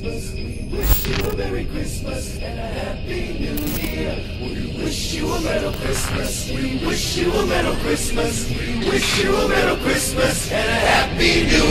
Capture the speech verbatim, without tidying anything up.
Christmas. We wish you a Merry Christmas and a Happy New Year. We wish you a Merry Christmas. We wish you a Merry Christmas. We wish you a Merry Christmas and a Happy New Year.